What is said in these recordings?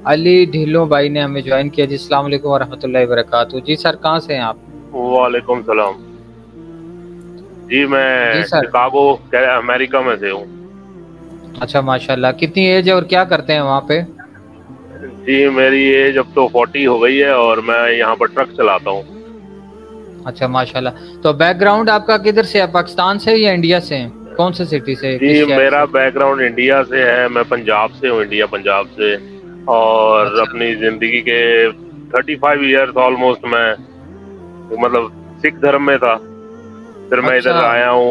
علی ڈھیلوں بھائی نے ہمیں جوائن کیا جی. السلام علیکم ورحمۃ اللہ وبرکاتہ. جی سر کہاں سے ہیں آپ؟ وعلیکم السلام جی، جی میں سر. شکاگو امریکہ میں سے ہوں. اچھا ماشاء اللہ. کتنی ایج ہے اور کیا کرتے ہیں وہاں پہ؟ جی میری ایج اب تو 40 ہو گئی ہے اور میں یہاں پر ٹرک چلاتا ہوں. اچھا ماشاء اللہ. تو بیک گراؤنڈ آپ کا کدھر سے ہے؟ پاکستان سے یا انڈیا سے ہیں؟ کون سے سٹی سے، جی کس شہر میرا سے؟ بیک گراؤنڈ انڈیا سے ہے، میں پنجاب سے ہوں، انڈیا پنجاب سے. اور اچھا اپنی زندگی کے 35 ایئرس آلموسٹ میں مطلب سکھ دھرم میں تھا. پھر میں ادھر اچھا آیا ہوں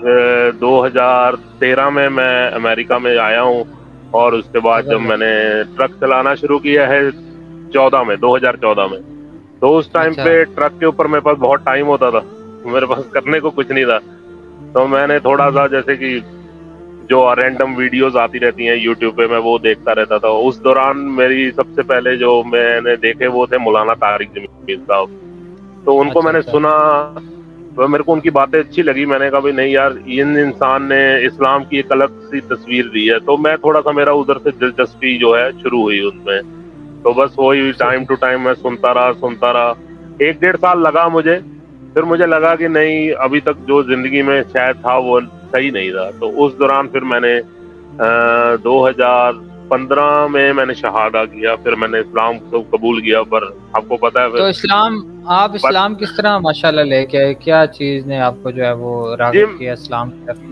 2013 میں امریکہ میں آیا ہوں. اور اس کے بعد جب میں زبردست. نے ٹرک چلانا شروع کیا ہے 2014 میں، تو اس ٹائم اچھا پہ ٹرک کے اوپر میرے پاس بہت ٹائم ہوتا تھا، میرے پاس کرنے کو کچھ نہیں تھا. تو میں نے تھوڑا سا جیسے کہ جو رینڈم ویڈیوز آتی رہتی ہیں یوٹیوب پہ، میں وہ دیکھتا رہتا تھا. اس دوران میری سب سے پہلے جو میں نے دیکھے وہ تھے مولانا طارق جمیل صاحب. تو ان کو میں اچھا نے اچھا سنا تو میرے کو ان کی باتیں اچھی لگی. میں نے کہا بھائی نہیں یار، ان انسان نے اسلام کی ایک الگ سی تصویر دی ہے. تو میں تھوڑا سا میرا ادھر سے دلچسپی جو ہے شروع ہوئی اس میں. تو بس وہی ٹائم صحیح. ٹو ٹائم میں سنتا رہا. 1-1.5 سال لگا مجھے. پھر مجھے لگا کہ نہیں، ابھی تک جو زندگی میں شاید تھا وہ صحیح نہیں تھا. تو اس دوران پھر میں نے 2015 میں نے شہادہ کیا. پھر میں نے اسلام کو قبول کیا. پر آپ کو پتا ہے تو پھر آپ اسلام کس طرح ماشاءاللہ لے کے آئے؟ کیا چیز نے آپ کو جو ہے وہ جی راغب کیا اسلام کی طرف؟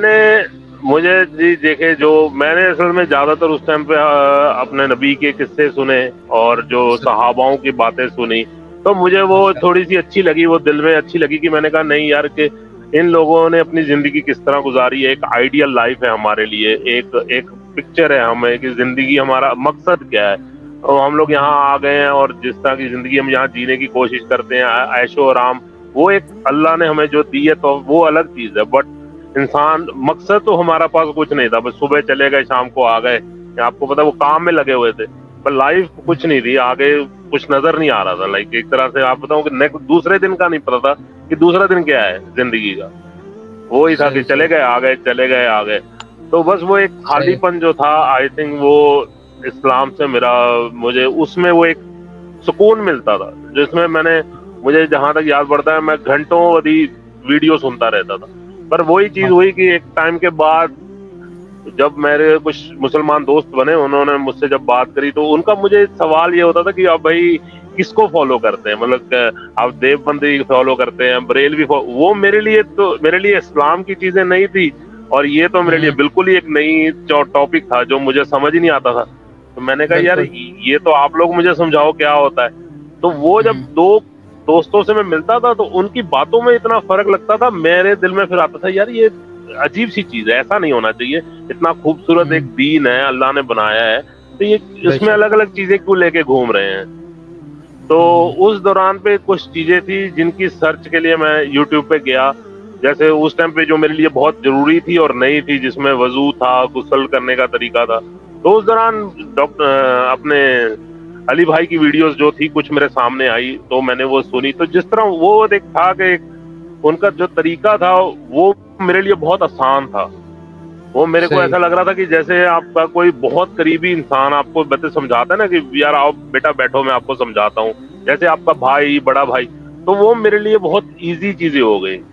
مجھے جی دیکھے، جو میں نے اصل میں زیادہ تر اس ٹائم پہ اپنے نبی کے قصے سنے اور جو صحاباؤں کی باتیں سنی، تو مجھے وہ ماشاء تھوڑی سی اچھی لگی، وہ دل میں اچھی لگی. کہ میں نے کہا نہیں یار، کہ ان لوگوں نے اپنی زندگی کس طرح گزاری ہے. ایک آئیڈیل لائف ہے ہمارے لیے، ایک پکچر ہے ہمیں کہ زندگی ہمارا مقصد کیا ہے. اور ہم لوگ یہاں آ گئے ہیں اور جس طرح کی زندگی ہم یہاں جینے کی کوشش کرتے ہیں، عیش و آرام، وہ ایک اللہ نے ہمیں جو دی ہے تو وہ الگ چیز ہے. بٹ انسان مقصد تو ہمارا پاس کچھ نہیں تھا. بس صبح چلے گئے، شام کو آ گئے. آپ کو پتا وہ کام میں لگے ہوئے تھے، پر لائف کچھ نہیں تھی، آگے کچھ نظر نہیں آ رہا تھا. لائک ایک طرح سے آپ بتاؤں کہ دوسرے دن کا نہیں پتا تھا کہ دوسرا دن کیا ہے زندگی کا. وہی تھا کہ صحیح چلے صحیح گئے، آ گئے، چلے گئے، آ گئے. تو بس وہ ایک خالی صحیح. پن جو تھا، آئی تھنک وہ اسلام سے مجھے اس میں وہ ایک سکون ملتا تھا، جس میں مجھے جہاں تک یاد پڑتا ہے میں گھنٹوں ویڈیو سنتا رہتا تھا. پر وہی چیز ہوئی کہ ایک ٹائم کے بعد جب میرے کچھ مسلمان دوست بنے، انہوں نے مجھ سے جب بات کری تو ان کا مجھے سوال یہ ہوتا تھا کہ اب بھائی کس کو فالو کرتے ہیں؟ مطلب آپ دیو بندی فالو کرتے ہیں، بریلوی وہ میرے لیے اسلام کی چیزیں نہیں تھی. اور یہ تو میرے لیے بالکل ہی ایک نئی ٹاپک تھا جو مجھے سمجھ نہیں آتا تھا. تو میں نے کہا یار بالکل. یہ تو آپ لوگ مجھے سمجھاؤ کیا ہوتا ہے. تو وہ جب دو دوستوں سے میں ملتا تھا تو ان کی باتوں میں اتنا فرق لگتا تھا، میرے دل میں پھر آتا تھا یار یہ عجیب سی چیز ہے، ایسا نہیں ہونا چاہیے. اتنا خوبصورت ایک دین ہے اللہ نے بنایا ہے، تو یہ بے اس میں شک. الگ الگ چیزیں کیوں لے کے گھوم رہے ہیں. تو اس دوران پہ کچھ چیزیں تھی جن کی سرچ کے لیے میں یوٹیوب پہ گیا. جیسے اس ٹائم پہ جو میرے لیے بہت ضروری تھی اور نئی تھی، جس میں وضو تھا، غسل کرنے کا طریقہ تھا. تو اس دوران اپنے علی بھائی کی ویڈیوز جو تھی کچھ میرے سامنے آئی تو میں نے وہ سنی. تو جس طرح وہ ایک تھا کہ ان کا جو طریقہ تھا وہ میرے لیے بہت آسان تھا. وہ میرے کو صحیح. ایسا لگ رہا تھا کہ جیسے آپ کا کوئی بہت قریبی انسان آپ کو سمجھاتا ہے نا کہ یار آؤ بیٹا بیٹھو میں آپ کو سمجھاتا ہوں، جیسے آپ کا بھائی، بڑا بھائی. تو وہ میرے لیے بہت ایزی چیزیں ہو گئی.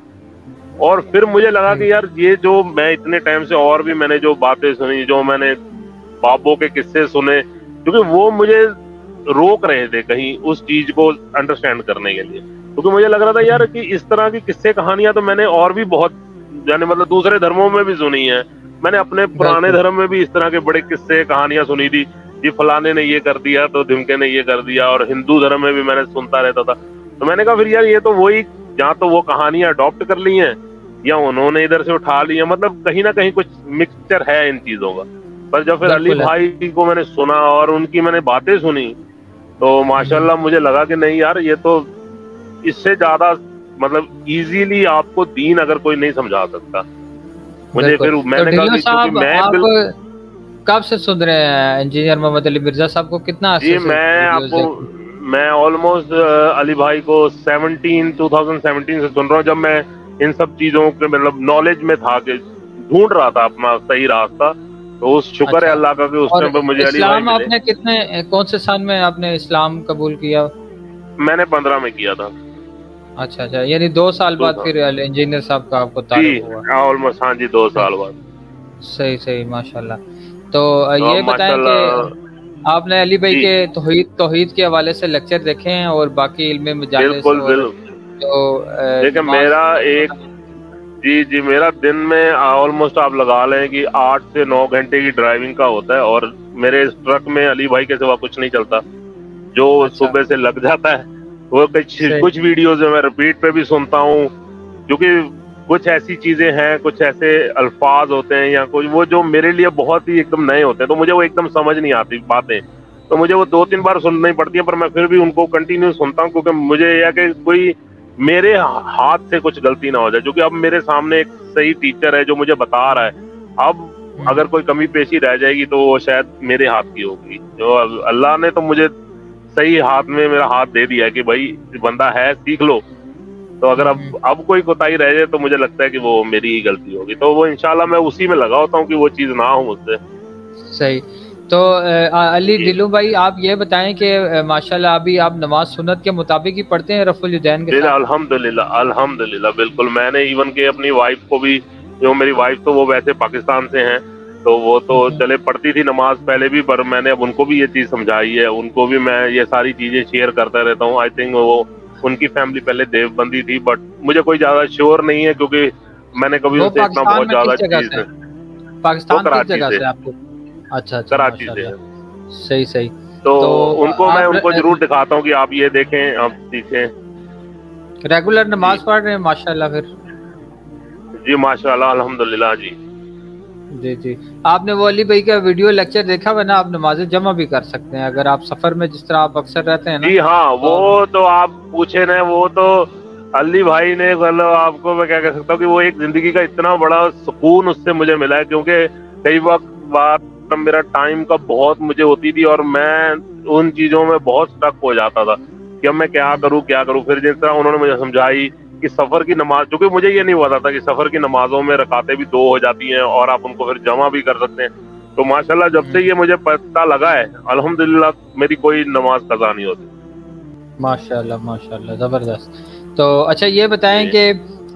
اور پھر مجھے لگا کہ یار یہ جو میں اتنے ٹائم سے اور بھی میں نے جو باتیں سنی، جو میں نے بابوں کے قصے سنے، کیونکہ وہ مجھے روک رہے تھے کہیں اس چیز کو انڈرسٹینڈ کرنے کے لیے. کیونکہ مجھے لگ رہا تھا یار کہ اس طرح کی قصے کہانیاں تو میں نے اور بھی بہت یعنی مطلب دوسرے دھرموں میں بھی سنی ہے. میں نے اپنے پرانے بالکل. دھرم میں بھی اس طرح کے بڑے قصے کہانیاں سنی تھی، جی فلانے نے یہ کر دیا تو دھمکے نے یہ کر دیا. اور ہندو دھرم میں بھی میں نے سنتا رہتا تھا. تو میں نے کہا پھر یار یہ تو وہی جہاں تو وہ کہانیاں اڈاپٹ کر لی ہیں یا انہوں نے ادھر سے اٹھا لی ہیں، مطلب کہیں نہ کہیں کچھ مکسچر ہے ان چیزوں کا. پر جب پھر علی بالکل ہے. بھائی کو میں نے سنا اور ان کی میں نے باتیں سنی تو ماشاءاللہ مجھے لگا کہ نہیں یار یہ تو اس سے زیادہ مطلب ایزیلی آپ کو دین اگر کوئی نہیں سمجھا سکتا. مجھے بالکل. پھر میں تو نے کہا ڈھلو کہ چونکہ صاحب میں آپ کب سے سن رہے ہیں انجینئر محمد علی مرزا صاحب کو؟ کتنا جی عرصے سے میں آپ ویڈیوز کو دیکھتے ہیں؟ میں آلموسٹ علی بھائی کو 2017 سے سن رہا ہوں، جب میں ان سب چیزوں کے مطلب نالج میں تھا کہ ڈھونڈ رہا تھا اپنا صحیح راستہ. تو اس شکر ہے اللہ کا کہ اس ٹائم پہ مجھے علی بھائی اسلام آپ نے کتنے کون سے سال میں آپ نے اسلام قبول کیا؟ میں نے 15 میں کیا تھا۔ اچھا اچھا، یعنی 2 سال بعد پھر انجینئر صاحب کا آپ کو تعارف ہوا؟ جی آلموسٹ، ہاں جی 2 سال بعد۔ صحیح صحیح، ماشاءاللہ۔ تو یہ بتائیں کہ آپ نے علی بھائی کے توحید کے حوالے سے لیکچر دیکھے ہیں اور باقی علم مجالس؟ بالکل دیکھیں میرا ایک جی میرا دن میں آلموسٹ آپ لگا لیں کہ 8 سے 9 گھنٹے کی ڈرائیونگ کا ہوتا ہے، اور میرے اس ٹرک میں علی بھائی کے سوا کچھ نہیں چلتا، جو صبح سے لگ جاتا ہے وہ کچھ ویڈیوز میں ریپیٹ پہ بھی سنتا ہوں، کیونکہ کچھ ایسی چیزیں ہیں، کچھ ایسے الفاظ ہوتے ہیں یا کچھ وہ جو میرے لیے بہت ہی ایک دم نئے ہوتے ہیں، تو مجھے وہ ایک دم سمجھ نہیں آتی باتیں، تو مجھے وہ 2-3 بار سننی پڑتی ہیں، پر میں پھر بھی ان کو کنٹینیو سنتا ہوں، کیونکہ مجھے یہ ہے کہ کوئی میرے ہاتھ سے کچھ غلطی نہ ہو جائے، کیونکہ اب میرے سامنے ایک صحیح ٹیچر ہے جو مجھے بتا رہا ہے، اب اگر کوئی کمی پیشی رہ جائے گی تو وہ شاید میرے ہاتھ کی ہوگی، جو اللہ نے تو مجھے صحیح ہاتھ میں میرا ہاتھ دے دیا کہ بھائی بندہ ہے سیکھ لو، تو اگر اب کوئی کوتاہی رہ جائے تو مجھے لگتا ہے کہ وہ میری ہی غلطی ہوگی، تو وہ انشاءاللہ میں اسی میں لگا ہوتا ہوں کہ وہ چیز نہ ہو مجھ سے۔ صحیح۔ تو علی ڈلو بھائی آپ یہ بتائیں کہ ماشاءاللہ ابھی آپ نماز سنت کے مطابق ہی پڑھتے ہیں رفع الیدین کے ساتھ؟ الحمدللہ بالکل، میں نے ایون کہ اپنی وائف کو بھی، جو میری وائف تو وہ ویسے پاکستان سے ہیں، تو وہ تو چلے پڑھتی تھی نماز پہلے بھی، پر میں نے اب ان کو بھی یہ چیز سمجھائی ہے، ان کو بھی میں یہ ساری چیزیں شیئر کرتا رہتا ہوں۔ آئی تھنک وہ ان کی فیملی پہلے دیوبندی تھی، بٹ مجھے کوئی زیادہ شیور نہیں ہے، کیونکہ میں نے کبھی ان سے اتنا بہت زیادہ چیز ہے۔ پاکستان کس جگہ سے آپ کو؟ اچھا کراچی سے۔ صحیح صحیح، تو ان کو میں ان کو ضرور دکھاتا ہوں کہ آپ یہ دیکھیں، آپ سیکھیں۔ ریگولر نماز پڑھ رہے ہیں ماشاءاللہ پھر؟ جی ماشاءاللہ الحمدللہ جی جی۔ آپ نے وہ علی بھائی کا ویڈیو لیکچر دیکھا ہوا نا، آپ نمازیں جمع بھی کر سکتے ہیں اگر آپ سفر میں جس طرح آپ اکثر رہتے ہیں نا۔ جی ہاں، وہ تو آپ پوچھے نا، وہ تو علی بھائی نے مطلب آپ کو میں کیا کہہ سکتا ہوں کہ وہ ایک زندگی کا اتنا بڑا سکون اس سے مجھے ملا ہے، کیونکہ کئی بار میرا ٹائم کا بہت مجھے ہوتی تھی اور میں ان چیزوں میں بہت سٹک ہو جاتا تھا کہ اب میں کیا کروں، پھر جس طرح انہوں نے مجھے سمجھائی کہ سفر کی نماز، کیونکہ مجھے یہ نہیں پتا تھا کہ سفر کی نمازوں میں رکعتیں بھی 2 ہو جاتی ہیں اور آپ ان کو پھر جمع بھی کر سکتے ہیں، تو ماشاءاللہ جب سے یہ مجھے پتہ لگا ہے الحمدللہ میری کوئی نماز قضا نہیں ہوتی۔ ماشاءاللہ زبردست۔ تو اچھا یہ بتائیں کہ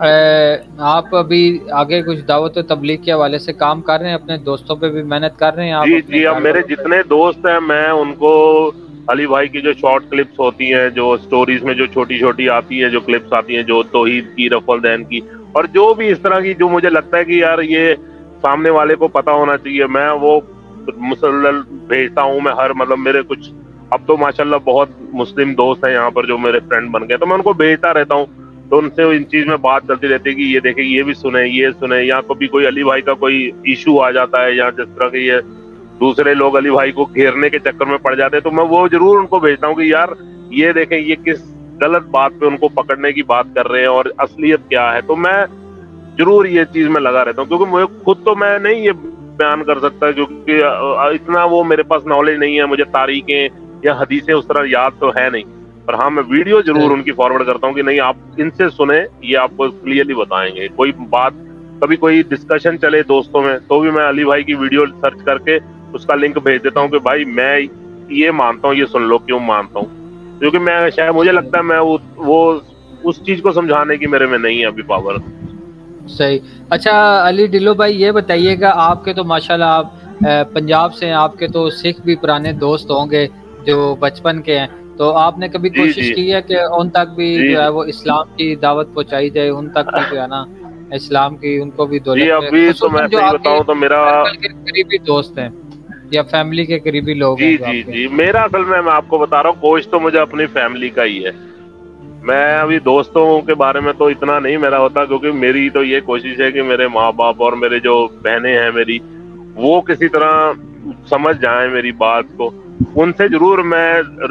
آپ ابھی آگے کچھ دعوت و تبلیغ کے حوالے سے کام کر رہے ہیں، اپنے دوستوں پہ بھی محنت کر رہے ہیں؟ جی اب میرے جتنے دوست ہیں میں ان کو علی بھائی کی جو شارٹ کلپس ہوتی ہیں، جو سٹوریز میں جو چھوٹی چھوٹی آتی ہیں، جو کلپس آتی ہیں جو توحید کی، رفع الیدین کی، اور جو بھی اس طرح کی جو مجھے لگتا ہے کہ یار یہ سامنے والے کو پتہ ہونا چاہیے، میں وہ مسلسل بھیجتا ہوں۔ میں مطلب میرے کچھ اب تو ماشاءاللہ بہت مسلم دوست ہیں یہاں پر جو میرے فرینڈ بن گئے، تو میں ان کو بھیجتا رہتا ہوں، تو ان سے ان چیز میں بات چلتی رہتی ہے کہ یہ دیکھیں، یہ بھی سنیں، یہ سنیں، یا کبھی کوئی علی بھائی کا کوئی ایشو آ جاتا ہے، یا جس طرح کہ یہ دوسرے لوگ علی بھائی کو گھیرنے کے چکر میں پڑ جاتے ہیں، تو میں وہ ضرور ان کو بھیجتا ہوں کہ یار یہ دیکھیں یہ کس غلط بات پہ ان کو پکڑنے کی بات کر رہے ہیں اور اصلیت کیا ہے، تو میں ضرور یہ چیز میں لگا رہتا ہوں، کیونکہ مجھے خود تو میں نہیں یہ بیان کر سکتا، کیونکہ اتنا وہ میرے پاس نالج نہیں ہے، مجھے تاریخیں یا حدیثیں اس طرح یاد تو ہے نہیں، پر ہاں میں ویڈیو ضرور ان کی فارورڈ کرتا ہوں کہ نہیں آپ ان سے سنیں، یہ آپ کو کلیئرلی بتائیں گے۔ کوئی بات کبھی کوئی ڈسکشن چلے دوستوں میں تو بھی میں علی بھائی کی ویڈیو سرچ کر کے اس کا لنک بھیج دیتا ہوں کہ بھائی میں یہ مانتا ہوں، یہ سن لو کیوں مانتا ہوں، کیونکہ میں شاید مجھے لگتا ہے میں وہ اس چیز کو سمجھانے کی میرے میں نہیں ہے ابھی پاور۔ صحیح۔ اچھا علی ڈلو بھائی یہ بتائیے گا، آپ کے تو ماشاءاللہ آپ پنجاب سے ہیں، آپ کے تو سکھ بھی پرانے دوست ہوں گے جو بچپن کے ہیں، تو آپ نے کبھی کوشش کی ہے کہ ان تک بھی جو ہے وہ اسلام کی دعوت پہنچائی جائے، ان تک بھی جو ہے نا اسلام کی ان کو بھی دولت ابھی تو میں صحیح بتاؤں تو میرا قریبی دوست ہیں یا فیملی کے قریبی لوگ ہیں؟ جی میرا اصل میں آپ کو بتا رہا ہوں کوشش تو مجھے اپنی فیملی کا ہی ہے، میں ابھی دوستوں کے بارے میں تو اتنا نہیں میرا ہوتا، کیونکہ میری تو یہ کوشش ہے کہ میرے ماں باپ اور میرے جو بہنیں ہیں میری، وہ کسی طرح سمجھ جائیں میری بات کو، ان سے ضرور میں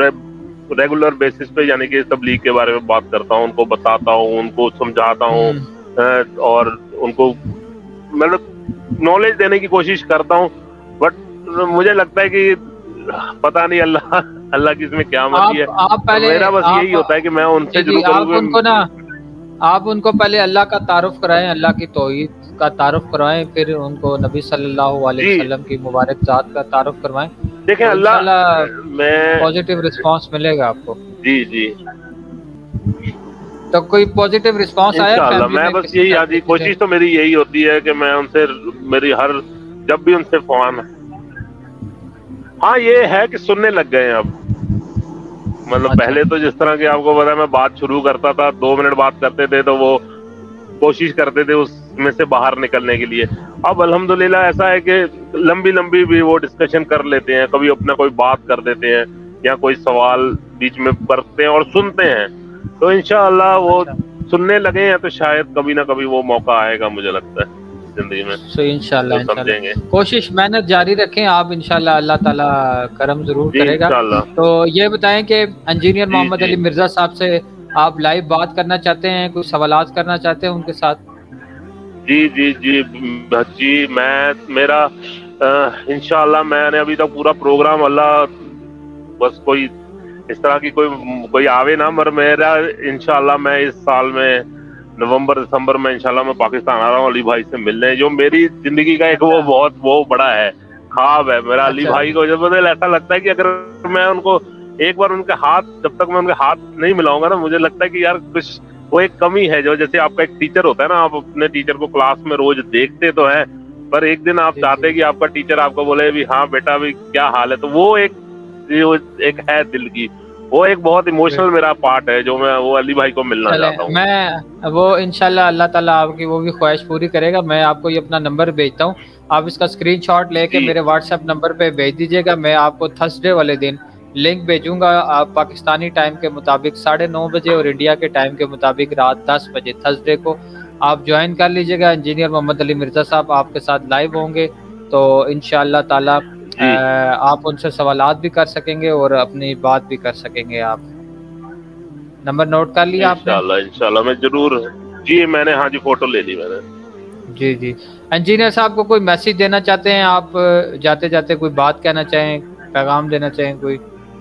ریگولر بیسس پہ یعنی کہ تبلیغ کے بارے میں بات کرتا ہوں، ان کو بتاتا ہوں، ان کو سمجھاتا ہوں، اور ان کو مطلب نالج دینے کی کوشش کرتا ہوں، بٹ مجھے لگتا ہے کہ پتہ نہیں اللہ کی اس میں کیا مرضی ہے، میرا بس یہی ہوتا ہے کہ میں ان سے ضرور آپ ان کو پہلے اللہ کا تعارف کرائیں، اللہ کی توحید کا تعارف کروائیں، پھر ان کو نبی صلی اللہ علیہ وسلم کی مبارک ذات کا تعارف کروائیں. دیکھیں اللہ میں پازیٹیو رسپانس ملے گا آپ کو. جی جی تو کوئی پازیٹیو رسپانس آیا انشاءاللہ. میں بس یہی آجی کوشش تو میری یہی ہوتی ہے کہ میں ان سے میری ہر جب بھی ان سے فون، ہاں یہ ہے کہ سننے لگ گئے ہیں اب. مطلب پہلے تو جس طرح کہ آپ کو پتا ہے میں بات شروع کرتا تھا 2 منٹ بات کرتے تھے تو وہ کوشش کرتے تھے اس میں سے باہر نکلنے کے لیے. اب الحمدللہ ایسا ہے کہ لمبی لمبی بھی وہ ڈسکشن کر لیتے ہیں، کبھی اپنا کوئی بات کر دیتے ہیں یا کوئی سوال بیچ میں کرتے ہیں اور سنتے ہیں. تو انشاءاللہ وہ سننے لگے ہیں تو شاید کبھی نہ کبھی وہ موقع آئے گا مجھے لگتا ہے زندگی میں. انشاءاللہ کوشش محنت جاری رکھیں آپ، انشاءاللہ اللہ تعالیٰ کرم ضرور کرے گا. تو یہ بتائیں کہ انجینئر محمد علی مرزا صاحب سے آپ لائیو بات کرنا چاہتے ہیں، کوئی سوالات کرنا چاہتے ہیں ان کے ساتھ؟ جی جی جی جی میں میرا انشاءاللہ میں نے ابھی تک پورا پروگرام، اللہ بس کوئی اس طرح کی کوئی آوے نہ، مگر میرا انشاءاللہ میں اس سال میں نومبر دسمبر میں انشاءاللہ میں پاکستان آ رہا ہوں علی بھائی سے ملنے. جو میری زندگی کا ایک وہ بہت بڑا ہے خواب ہے میرا. علی بھائی کو جب ایسا لگتا ہے کہ اگر میں ان کو ایک بار ان کے ہاتھ، جب تک میں ان کے ہاتھ نہیں ملاؤں گا نا، مجھے لگتا ہے کہ یار کچھ وہ ایک کمی ہے. جو جیسے آپ کا ایک ٹیچر ہوتا ہے نا، آپ اپنے ٹیچر کو کلاس میں روز دیکھتے تو ہیں، پر ایک دن آپ چاہتے ہیں کہ آپ کا ٹیچر آپ کو بولے بھی ہاں بیٹا بھی کیا حال ہے. تو وہ ایک ہے دل کی، وہ ایک بہت ایموشنل میرا پارٹ ہے جو میں وہ علی بھائی کو ملنا چاہتا ہوں. میں وہ انشاءاللہ اللہ تعالیٰ آپ کی وہ بھی خواہش پوری کرے گا. میں آپ کو یہ اپنا نمبر بھیجتا ہوں، آپ اس کا اسکرین شاٹ لے کے میرے واٹس ایپ نمبر پہ بھیج دیجیے گا. میں آپ کو تھرسڈے والے دن لنک بھیجوں گا. آپ پاکستانی ٹائم کے مطابق 9:30 بجے اور انڈیا کے ٹائم کے مطابق رات 10 بجے تھرسڈے کو آپ جوائن کر لیجیے گا. انجینئر محمد علی مرزا صاحب آپ کے ساتھ لائیو ہوں گے، تو انشاءاللہ تعالیٰ آپ ان سے سوالات بھی کر سکیں گے اور اپنی بات بھی کر سکیں گے. آپ نمبر نوٹ کر لیا آپ نے؟ انشاءاللہ میں ضرور. جی میں نے، ہاں جی فوٹو لے لی میں نے. جی جی انجینئر صاحب کو کوئی میسج دینا چاہتے ہیں آپ؟ جاتے جاتے کوئی بات کہنا چاہیں، پیغام دینا چاہیں کوئی؟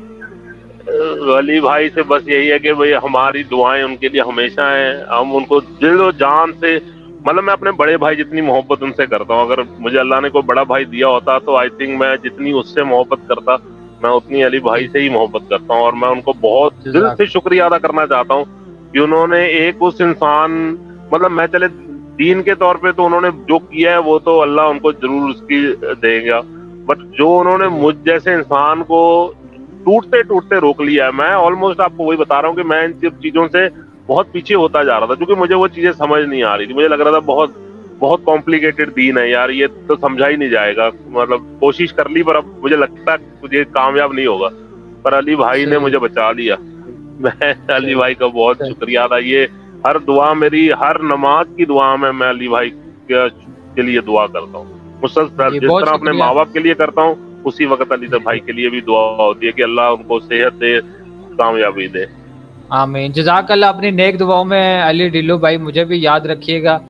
علی بھائی سے بس یہی ہے کہ بھئی ہماری دعائیں ان کے لیے ہمیشہ ہیں. ہم ان کو دل و جان سے، مطلب میں اپنے بڑے بھائی جتنی محبت ان سے کرتا ہوں، اگر مجھے اللہ نے کوئی بڑا بھائی دیا ہوتا تو آئی تھنک میں جتنی اس سے محبت کرتا میں اتنی علی بھائی سے ہی محبت کرتا ہوں. اور میں ان کو بہت دل سے شکریہ ادا کرنا چاہتا ہوں کہ انہوں نے ایک اس انسان، مطلب میں چلے دین کے طور پہ تو انہوں نے جو کیا ہے وہ تو اللہ ان کو ضرور اس کی دے گا، بٹ جو انہوں نے مجھ جیسے انسان کو ٹوٹتے ٹوٹتے روک لیا ہے. میں آلموسٹ آپ کو وہی بتا رہا ہوں کہ میں ان سب چیزوں سے بہت پیچھے ہوتا جا رہا تھا، کیونکہ مجھے وہ چیزیں سمجھ نہیں آ رہی تھی. مجھے لگ رہا تھا بہت بہت کمپلیکیٹڈ دین ہے یار، یہ تو سمجھا ہی نہیں جائے گا. مطلب کوشش کر لی پر اب مجھے لگتا ہے مجھے کامیاب نہیں ہوگا، پر علی بھائی نے مجھے بچا لیا. میں علی بھائی کا بہت شکریہ ادا. یہ ہر دعا میری، ہر نماز کی دعا میں علی بھائی کے لیے دعا کرتا ہوں مسلسل. جس طرح اپنے ماں باپ کے لیے کرتا ہوں اسی وقت علی بھائی کے لیے بھی دعا ہوتی ہے کہ اللہ ان کو صحت دے، کامیابی دے. آمین. جزاک اللہ. اپنی نیک دعاؤں میں علی ڈھلو بھائی مجھے بھی یاد رکھیے گا.